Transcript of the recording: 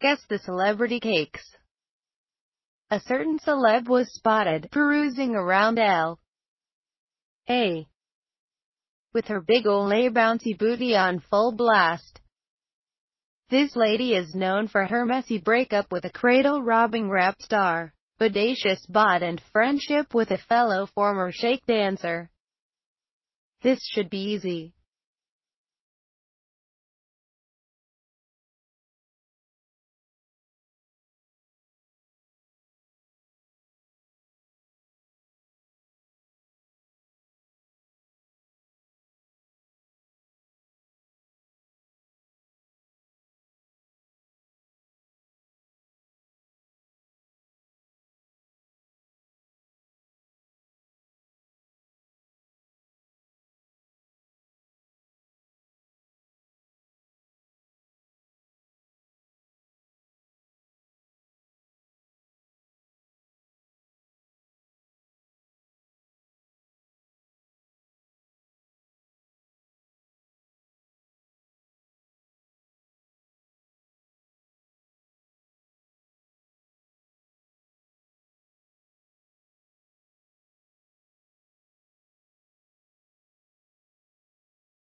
Guess the celebrity cakes. A certain celeb was spotted perusing around L.A. with her big Olay bouncy booty on full blast. This lady is known for her messy breakup with a cradle-robbing rap star, bodacious bod and friendship with a fellow former shake dancer. This should be easy.